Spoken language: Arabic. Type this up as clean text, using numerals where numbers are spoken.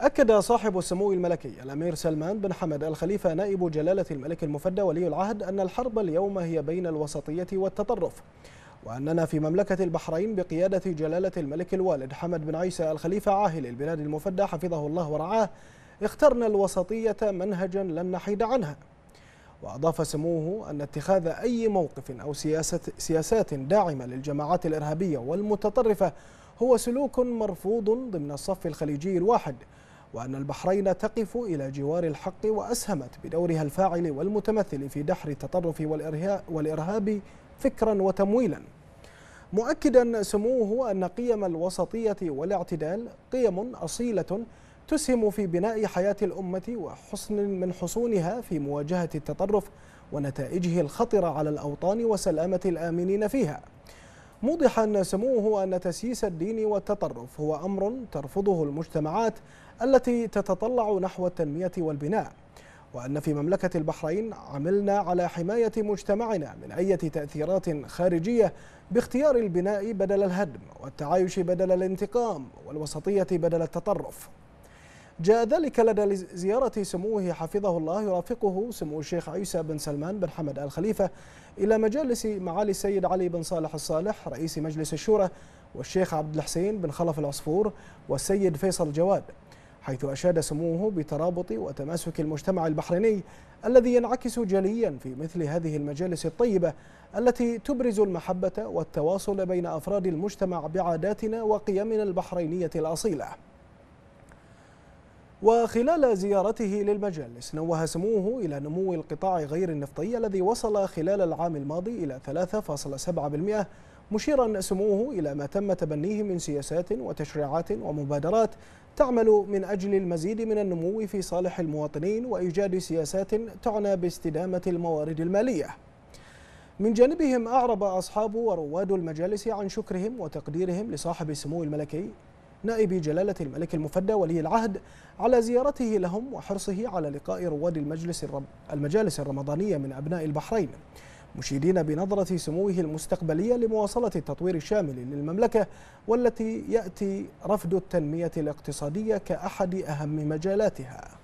أكد صاحب السمو الملكي الأمير سلمان بن حمد الخليفة نائب جلالة الملك المفدى ولي العهد أن الحرب اليوم هي بين الوسطية والتطرف، وأننا في مملكة البحرين بقيادة جلالة الملك الوالد حمد بن عيسى الخليفة عاهل البلاد المفدى حفظه الله ورعاه اخترنا الوسطية منهجا لن نحيد عنها. وأضاف سموه أن اتخاذ أي موقف أو سياسات داعمة للجماعات الإرهابية والمتطرفة هو سلوك مرفوض ضمن الصف الخليجي الواحد، وأن البحرين تقف إلى جوار الحق وأسهمت بدورها الفاعل والمتمثل في دحر التطرف والإرهاب فكرا وتمويلا، مؤكدا سموه أن قيم الوسطية والاعتدال قيم أصيلة تسهم في بناء حياة الأمة وحصن من حصونها في مواجهة التطرف ونتائجه الخطرة على الأوطان وسلامة الآمنين فيها، موضحا سموه أن تسييس الدين والتطرف هو أمر ترفضه المجتمعات التي تتطلع نحو التنمية والبناء، وأن في مملكة البحرين عملنا على حماية مجتمعنا من أي تأثيرات خارجية باختيار البناء بدل الهدم والتعايش بدل الانتقام والوسطية بدل التطرف. جاء ذلك لدى زيارة سموه حفظه الله يرافقه سمو الشيخ عيسى بن سلمان بن حمد الخليفة إلى مجالس معالي السيد علي بن صالح الصالح رئيس مجلس الشورى والشيخ عبد الحسين بن خلف العصفور والسيد فيصل جواد، حيث أشاد سموه بترابط وتماسك المجتمع البحريني الذي ينعكس جليا في مثل هذه المجالس الطيبة التي تبرز المحبة والتواصل بين أفراد المجتمع بعاداتنا وقيمنا البحرينية الأصيلة. وخلال زيارته للمجالس نوه سموه إلى نمو القطاع غير النفطي الذي وصل خلال العام الماضي إلى 3.7%، مشيرا سموه إلى ما تم تبنيه من سياسات وتشريعات ومبادرات تعمل من أجل المزيد من النمو في صالح المواطنين وإيجاد سياسات تعنى باستدامة الموارد المالية. من جانبهم أعرب أصحاب ورواد المجالس عن شكرهم وتقديرهم لصاحب السمو الملكي نائب جلالة الملك المفدى ولي العهد على زيارته لهم وحرصه على لقاء رواد المجالس الرمضانية من أبناء البحرين، مشيدين بنظرة سموه المستقبلية لمواصلة التطوير الشامل للمملكة والتي يأتي رفد التنمية الاقتصادية كأحد أهم مجالاتها.